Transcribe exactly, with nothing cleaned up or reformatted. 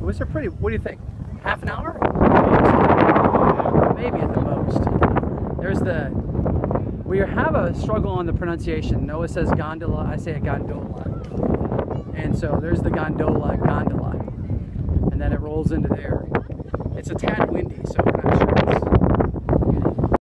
was there pretty, what do you think? Half an hour? Maybe at the most. There's the, we have a struggle on the pronunciation. Noah says gondola, I say a gondola. And so there's the gondola, gondola. And then it rolls into there. It's a tad windy, so I'm not sure.